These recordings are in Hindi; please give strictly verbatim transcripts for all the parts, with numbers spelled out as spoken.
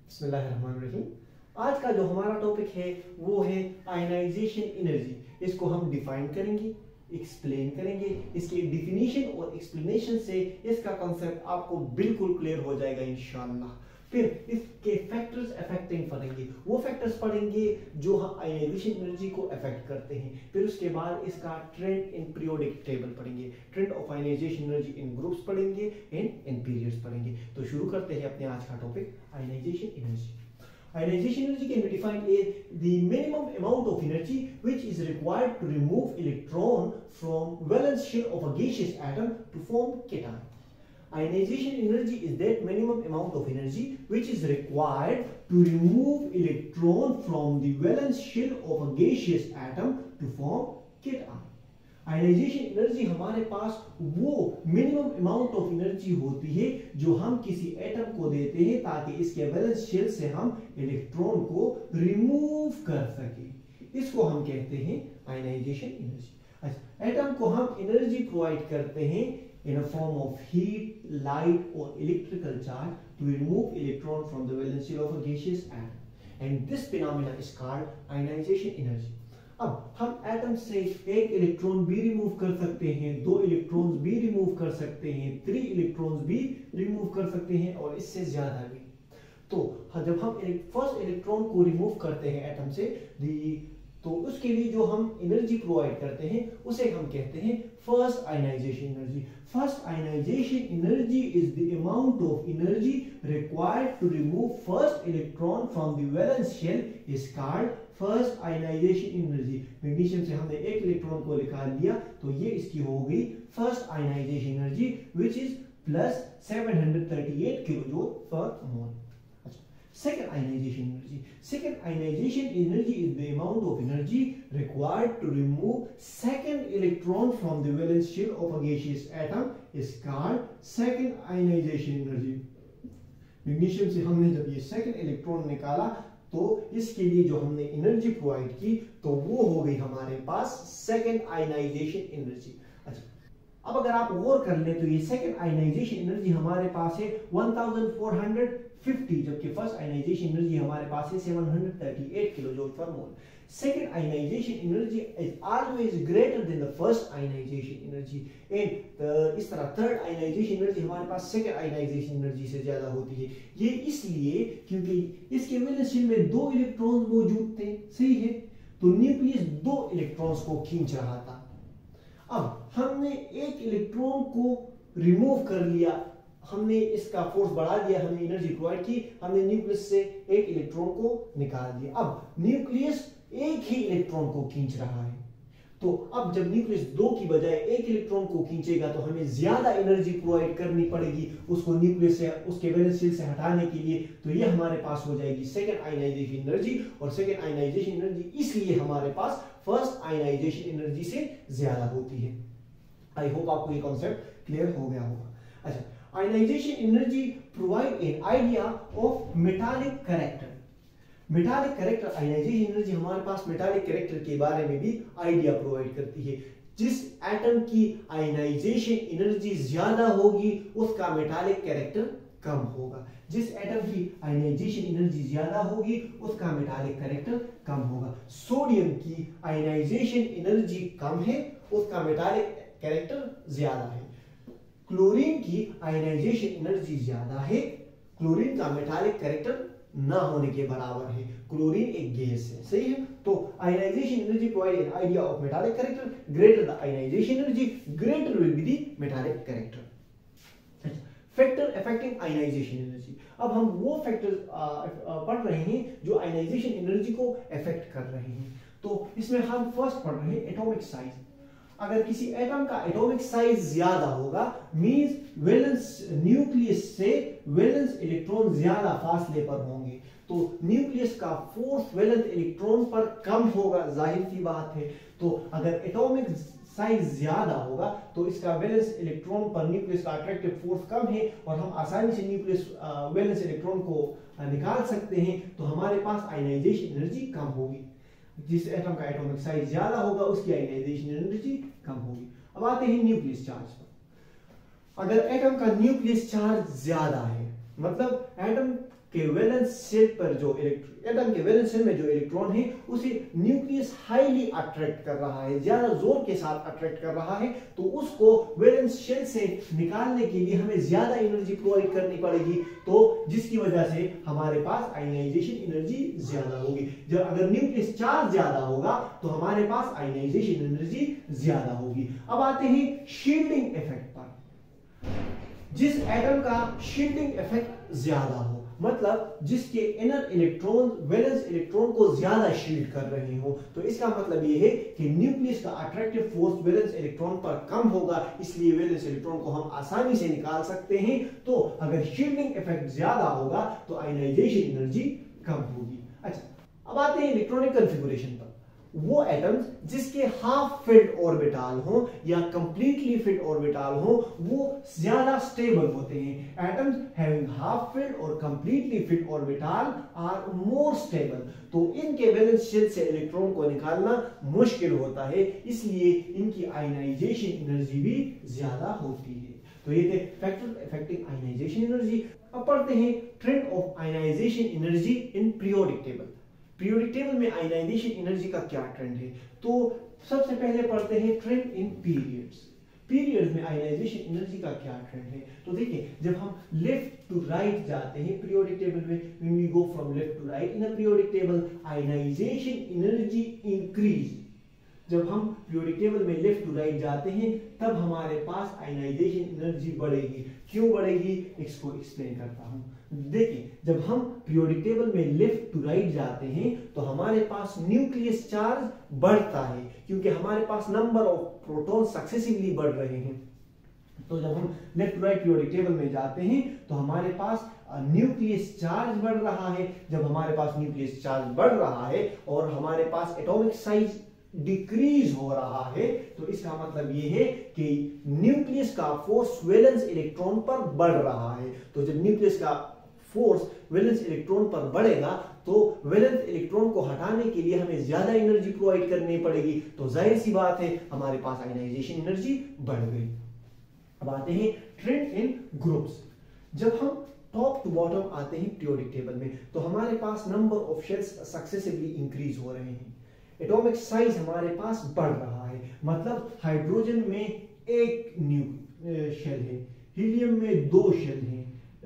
बिस्मिल्लाहिर्रहमानिर्रहीम। आज का जो हमारा टॉपिक है वो है आयनाइजेशन एनर्जी। इसको हम डिफाइन करेंगे, एक्सप्लेन करेंगे। इसकी डिफिनीशन और एक्सप्लेनेशन से इसका कॉन्सेप्ट आपको बिल्कुल क्लियर हो जाएगा इंशाअल्लाह। फिर इसके फैक्टर्स अफेक्टिंग पढ़ेंगे, वो फैक्टर्स पढ़ेंगे जो हम आयनाइजेशन एनर्जी को अफेक्ट करते हैं। फिर उसके बाद इसका ट्रेंड इन पीरियोडिक टेबल पढ़ेंगे, trend of ionization energy in groups पढ़ेंगे, इन इन पीरियड्स पढ़ेंगे। तो शुरू करते हैं अपने आज का topic ionization energy. Ionization energy can be defined as the minimum amount of energy which is required to remove electron from valence shell of a gaseous atom to form cation. Ionization energy is that minimum amount of energy which is required to remove electron from the valence shell of a gaseous atom to form cation. Ionization energy हमारे पास वो मिनिमम अमाउंट ऑफ एनर्जी होती है जो हम किसी एटम को देते हैं ताकि इसके वैलेंस शेल से हम इलेक्ट्रॉन को रिमूव कर सके। इसको हम कहते हैं आयनाइजेशन एनर्जी। अच्छा, एटम को हम एनर्जी प्रोवाइड करते हैं in a form of heat, light or electrical charge to remove electron from the valence shell of a gaseous atom, and this phenomena is called ionization energy. अब हम एटम से एक इलेक्ट्रॉन भी रिमूव कर सकते हैं, दो इलेक्ट्रॉन्स भी रिमूव कर सकते हैं, थ्री इलेक्ट्रॉन्स भी रिमूव कर सकते हैं और इससे ज्यादा भी। तो जब हम फर्स्ट इलेक्ट्रॉन को रिमूव करते हैं एटम से, तो उसके लिए जो हम एनर्जी प्रोवाइड करते हैं उसे हम कहते हैं first ionization energy. First ionization energy is the amount of energy required to remove first electron from the valence shell is called first ionization energy. Magnesium से हमने एक इलेक्ट्रॉन को निकाल लिया तो ये इसकी हो गई first ionization energy which is plus seven hundred thirty eight kilojoule per mole. Second ionization energy. Second ionization energy is the amount of energy required to remove second electron from the valence shell of a gaseous atom is called second ionization energy. Magnesium से हमने जब ये second electron निकाला तो इसके लिए जो हमने एनर्जी प्रोवाइड की तो वो हो गई हमारे पास second ionization energy. अच्छा, अब अगर आप गौर कर ले तो ये सेकंड आयनाइजेशन एनर्जी हमारे पास है one thousand four hundred fifty, जबकि फर्स्ट आयनाइजेशन एनर्जी हमारे पास है seven hundred thirty eight kilojoule per mole. Second ionization energy is always greater than the first ionization energy and इस तरह थर्ड आयनाइजेशन एनर्जी हमारे पास सेकंड आयनाइजेशन एनर्जी से ज्यादा होती है। ये इसलिए क्योंकि इसके वैलेंस शेल में दो इलेक्ट्रॉन मौजूद थे, सही है, तो न्यूक्लियस दो इलेक्ट्रॉन्स को खींच रहा था। अब हमने एक इलेक्ट्रॉन को रिमूव कर लिया, हमने इसका फोर्स बढ़ा दिया, हमने एनर्जी प्रोवाइड की, हमने न्यूक्लियस से एक इलेक्ट्रॉन को निकाल दिया। अब न्यूक्लियस एक ही इलेक्ट्रॉन को खींच रहा है, तो अब जब न्यूक्लियस दो की बजाय एक इलेक्ट्रॉन को खींचेगा तो हमें ज्यादा एनर्जी प्रोवाइड करनी पड़ेगी उसको न्यूक्लियस से उसके वैलेंस शेल से हटाने के लिए। तो ये हमारे पास हो जाएगी सेकंड आयनाइजेशन एनर्जी, और सेकंड आयनाइजेशन एनर्जी इसलिए हमारे पास फर्स्ट आयनाइजेशन एनर्जी से ज्यादा होती है। आई होप आपको ये कॉन्सेप्ट क्लियर हो गया होगा। अच्छा, ionization energy provide an idea of metallic character. Metallic character ionization energy हमारे पास मेटालिक कैरेक्टर के बारे में भी आइडिया प्रोवाइड करती है। जिस एटम की आयनाइजेशन एनर्जी ज्यादा होगी उसका मेटालिक कैरेक्टर कम होगा, जिस एटम की आयनाइजेशन एनर्जी ज्यादा होगी उसका मेटालिक कैरेक्टर कम होगा। सोडियम की आयनाइजेशन एनर्जी कम है, उसका मेटालिक कैरेक्टर ज्यादा है। क्लोरीन की आयनाइजेशन एनर्जी ज्यादा है, क्लोरीन का मेटालिक कैरेक्टर ना होने के बराबर है। क्लोरीन एक गैस है, सही है। तो ionization energy provide an idea of metallic character, greater the ionization energy greater will be the metallic character. Factor affecting ionization energy. अब हम वो फैक्टर पढ़ रहे हैं जो आयनाइजेशन एनर्जी को अफेक्ट कर रहे हैं। तो इसमें हम फर्स्ट पढ़ रहे हैं एटॉमिक साइज। अगर किसी एटम का एटॉमिक साइज ज्यादा होगा मींस वैलेंस न्यूक्लियस से वैलेंस इलेक्ट्रॉन ज्यादा फासले पर होंगे, तो न्यूक्लियस का फोर्स वैलेंस इलेक्ट्रॉन पर कम होगा, जाहिर सी बात है। तो अगर एटॉमिक साइज ज्यादा होगा तो इसका वैलेंस इलेक्ट्रॉन पर न्यूक्लियस का अट्रैक्टिव फोर्स कम है और हम आसानी से न्यूक्लियस वैलेंस इलेक्ट्रॉन को निकाल सकते हैं, तो हमारे पास आयनाइजेशन एनर्जी कम होगी। जिस एटम का एटॉमिक साइज ज्यादा होगा उसकी आयनाइजेशन एनर्जी कम होगी। अब आते हैं न्यूक्लियस चार्ज पर। अगर एटम का न्यूक्लियस चार्ज ज्यादा है, मतलब एटम के वैलेंस शेल पर जो एटम के वैलेंस शेल में जो इलेक्ट्रॉन है उसे न्यूक्लियस हाईली अट्रैक्ट कर रहा है, ज्यादा जोर के साथ अट्रैक्ट कर रहा है, तो उसको वैलेंस शेल से निकालने के लिए हमें ज्यादा एनर्जी प्रोवाइड करनी पड़ेगी, तो जिसकी वजह से हमारे पास आयनाइजेशन एनर्जी ज्यादा होगी। जब अगर न्यूक्लियस चार्ज ज्यादा होगा तो हमारे पास आयनाइजेशन एनर्जी ज्यादा होगी। अब आते हैं शील्डिंग इफेक्ट पर। जिस एटम का शील्डिंग इफेक्ट ज्यादा हो, मतलब जिसके इनर इलेक्ट्रॉन वैलेंस इलेक्ट्रॉन को ज्यादा शील्ड कर रहे हो, तो इसका मतलब यह है कि न्यूक्लियस का अट्रैक्टिव फोर्स वैलेंस इलेक्ट्रॉन पर कम होगा, इसलिए वैलेंस इलेक्ट्रॉन को हम आसानी से निकाल सकते हैं। तो अगर शील्डिंग इफेक्ट ज्यादा होगा तो आयनाइजेशन एनर्जी कम होगी। अच्छा, अब आते हैं इलेक्ट्रॉनिक कॉन्फ़िगरेशन पर। वो एटम्स जिसके हाफ फिल्ड ऑर्बिटल हो या कंप्लीटली फिल्ड ऑर्बिटल हो वो ज्यादा स्टेबल होते हैं। एटम्स हैविंग हाफ फिल्ड और completely filled orbital are more stable, तो इनके वैलेंस शेल से इलेक्ट्रॉन को निकालना मुश्किल होता है, इसलिए इनकी आयनाइजेशन एनर्जी भी ज्यादा होती है। तो ये थे फैक्टर्स अफेक्टिंग आयनाइजेशन एनर्जी। अब पढ़ते हैं trend of ionization energy in periodic table. Periodic table में आयनाइजेशन एनर्जी का क्या ट्रेंड है, तो सबसे पहले पढ़ते हैं ट्रेंड इन पीरियड्स। पीरियड्स में आयनाइजेशन एनर्जी का क्या ट्रेंड है, तो देखिए जब हम लेफ्ट टू राइट जाते हैं पीरियोडिक टेबल में, when we go from left to right in a periodic table, ionization energy increase. जब हम पीरियोडिक टेबल में लेफ्ट टू राइट जाते हैं तब हमारे पास आयनाइजेशन एनर्जी बढ़ेगी। क्यों बढ़ेगी, इसको एक्सप्लेन करता हूं। देखिए जब हम पीरियोडिक टेबल में लेफ्ट टू राइट जाते हैं तो हमारे पास न्यूक्लियस चार्ज बढ़ता है, क्योंकि हमारे पास नंबर ऑफ प्रोटॉन सक्सेसिवली बढ़ रहे हैं। तो जब हम left to right periodic table में जाते हैं तो हमारे पास न्यूक्लियस चार्ज बढ़ रहा है। जब हमारे पास न्यूक्लियस चार्ज बढ़ रहा है और हमारे पास एटॉमिक साइज डिक्रीज हो रहा है, तो इसका मतलब यह है कि न्यूक्लियस का फोर्स वैलेंस इलेक्ट्रॉन पर बढ़ रहा है। तो जब न्यूक्लियस का फोर्स वैलेंस इलेक्ट्रॉन पर बढ़ेगा तो वैलेंस इलेक्ट्रॉन को हटाने के लिए हमें ज्यादा एनर्जी प्रोवाइड करनी पड़ेगी, तो जाहिर सी बात है हमारे पास आयनाइजेशन एनर्जी बढ़ गई। अब आते हैं ट्रेंड इन ग्रुप्स। जब हम टॉप टू बॉटम आते हैं पीरियोडिक टेबल में तो हमारे पास number of shells successively increase हो रहे हैं, एटॉमिक साइज हमारे पास बढ़ रहा है। मतलब हाइड्रोजन में एक न्यू शेल है, हीलियम में दो शेल हैं,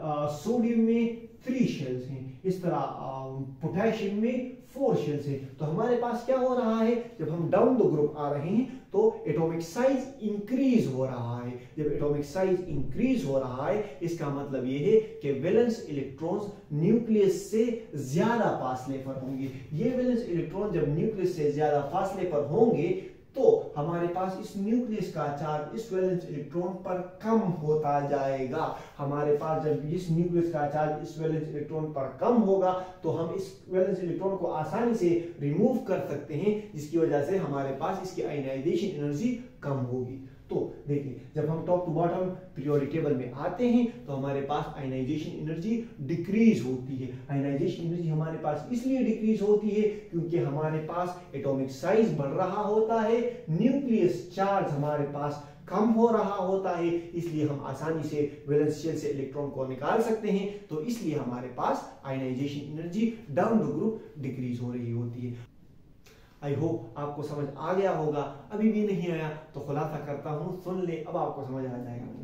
सोडियम में थ्री शेल्स हैं, इस तरह पोटेशियम में फोर शेल्स हैं। तो हमारे पास क्या हो रहा है, जब हम डाउन द ग्रुप आ रहे हैं तो एटॉमिक साइज इंक्रीज हो रहा है। जब एटॉमिक साइज इंक्रीज हो रहा है इसका मतलब यह है कि वैलेंस इलेक्ट्रॉन्स न्यूक्लियस से ज्यादा फासले पर होंगे। ये वैलेंस इलेक्ट्रॉन जब न्यूक्लियस से ज्यादा फासले पर होंगे तो हमारे पास इस न्यूक्लियस का चार्ज इस वैलेंस इलेक्ट्रॉन पर कम होता जाएगा। हमारे पास जब इस न्यूक्लियस का चार्ज इस वैलेंस इलेक्ट्रॉन पर कम होगा तो हम इस वैलेंस इलेक्ट्रॉन को आसानी से रिमूव कर सकते हैं, जिसकी वजह से हमारे पास इसकी आयनाइजेशन एनर्जी कम होगी। तो देखिए जब हम top to bottom periodic table में आते हैं तो हमारे पास आयनाइजेशन एनर्जी डिक्रीज होती है। आयनाइजेशन एनर्जी हमारे पास इसलिए डिक्रीज होती है क्योंकि हमारे पास एटॉमिक साइज बढ़ रहा होता है, न्यूक्लियस चार्ज हमारे पास कम हो रहा होता है, इसलिए हम आसानी से वैलेंस शेल से इलेक्ट्रॉन को निकाल सकते हैं। तो इसलिए हमारे पास ionization energy down the group decrease हो रही होती है। आई होप आपको समझ आ गया होगा, अभी भी नहीं आया तो खुलासा करता हूं, सुन ले, अब आपको समझ आ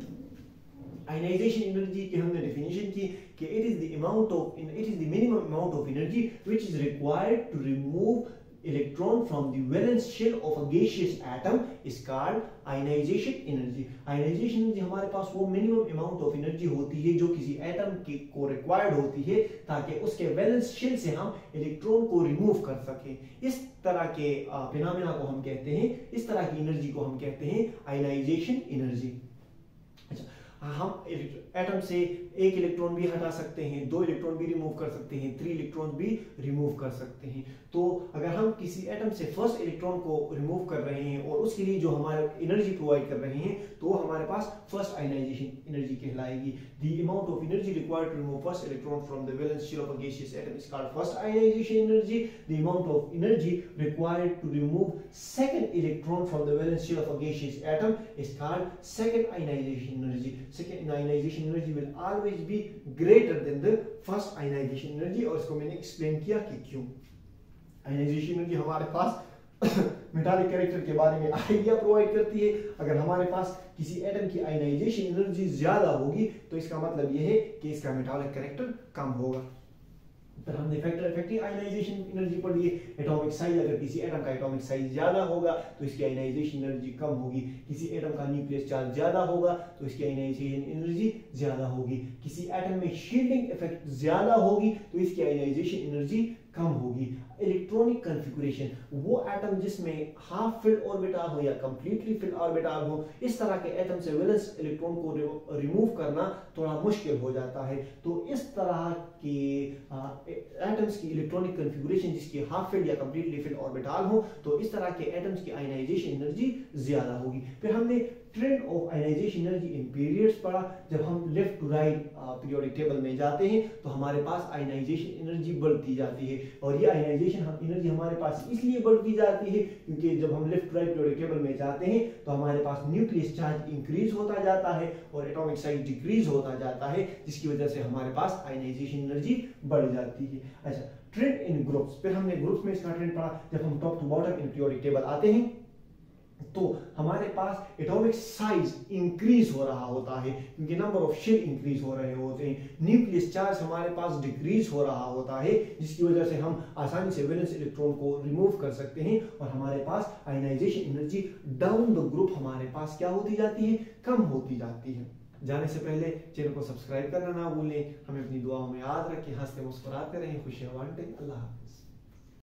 जाएगा। आयनाइजेशन एनर्जी की हमने डेफिनेशन की कि it is the amount of it is the minimum amount of energy which is required to remove electron from the valence shell of a gaseous atom is called ionization energy। ionization energy हमारे पास वो मिनिमम अमाउंट ऑफ एनर्जी होती है जो किसी एटम की को रिक्वायर्ड होती है ताकि उसके वैलेंस शेल से हम इलेक्ट्रॉन को रिमूव कर सकें। इस तरह के फिनोमेना को हम कहते हैं, इस तरह की एनर्जी को हम कहते हैं आयनाइजेशन एनर्जी। अच्छा, हम एटम से एक इलेक्ट्रॉन भी हटा सकते हैं, दो इलेक्ट्रॉन भी रिमूव कर सकते हैं, थ्री इलेक्ट्रॉन भी रिमूव कर सकते हैं। तो अगर हम किसी एटम से फर्स्ट इलेक्ट्रॉन को रिमूव कर रहे हैं और उसके लिए जो हमारे एनर्जी प्रोवाइड कर रहे हैं तो हमारे पास फर्स्ट आयनाइजेशन एनर्जी कहलाएगी। The amount of energy required to remove first electron from the valence shell of a gaseous atom is called first ionization energy. The amount of energy required to remove second electron from the valence shell of a gaseous atom is called second ionization energy. second ionization energy will always be greater than the first ionization energy। और इसको मैंने एक्सप्लेन किया कि क्यों। आयनाइजेशन एनर्जी हमारे पास मेटालिक कैरेक्टर के बारे में आइडिया प्रोवाइड करती है। अगर हमारे पास किसी एटम की आयनाइजेशन एनर्जी ज्यादा होगी तो इसका मतलब यह है कि इसका मेटालिक कैरेक्टर कम होगा। फिर हमने फैक्टर इफेक्टिव आयनाइजेशन एनर्जी पढ़ी है। एटॉमिक साइज, अगर किसी एटम का एटॉमिक साइज ज्यादा होगा तो इसकी आयनाइजेशन एनर्जी कम होगी। किसी एटम का न्यूक्लियस चार्ज ज्यादा होगा तो इसकी आयनाइजेशन एनर्जी ज्यादा होगी। किसी एटम में शील्डिंग इफेक्ट ज्यादा होगी तो इसकी आयनाइजेशन एनर्जी कम होगी। इलेक्ट्रॉनिक कॉन्फ़िगरेशन, वो एटम जिसमें हाफ फिल्ड ऑर्बिटल हो या कंप्लीटली फिल्ड ऑर्बिटल हो, इस तरह के एटम से वैलेंस इलेक्ट्रॉन को रिमूव करना थोड़ा मुश्किल हो जाता है। तो इस तरह के एटम्स की इलेक्ट्रॉनिक कॉन्फ़िगरेशन जिसकी हाफ फिल्ड या कंप्लीटली फिल्ड ऑर्बिटल हो, तो इस तरह के एटम्स की आयनाइजेशन एनर्जी ज्यादा होगी। फिर हमने trend of ionization energy in periods पढ़ा। जब हम left to right periodic table में जाते हैं तो हमारे पास आयनाइजेशन एनर्जी बढ़ती जाती है, और ये आयनाइजेशन एनर्जी हमारे पास इसलिए बढ़ती जाती है क्योंकि जब हम left to right periodic table में जाते हैं तो हमारे पास न्यूक्लियस चार्ज इंक्रीज होता जाता है और एटॉमिक साइज डिक्रीज होता जाता है, जिसकी वजह से हमारे पास आयनाइजेशन एनर्जी बढ़ जाती है। अच्छा, ट्रेंड इन ग्रुप्स। फिर हमने ग्रुप्स में इसका ट्रेंड पढ़ा। जब हम top to bottom in periodic table आते हैं तो हमारे पास एटॉमिक साइज इंक्रीज हो रहा होता है क्योंकि नंबर ऑफ शेल इंक्रीज हो रहे होते हैं। न्यूक्लियस चार्ज हमारे पास डिक्रीज हो रहा होता है, जिसकी वजह से हम आसानी से वैलेंस इलेक्ट्रॉन को रिमूव कर सकते हैं और हमारे पास ionization energy down the group हमारे पास क्या होती जाती है, कम होती जाती है। जाने से पहले चैनल को सब्सक्राइब करना ना भूलें। हमें अपनी दुआओं में याद रखें। हंसते मुस्कुराते रहें, खुशियां बांटें। अल्लाह।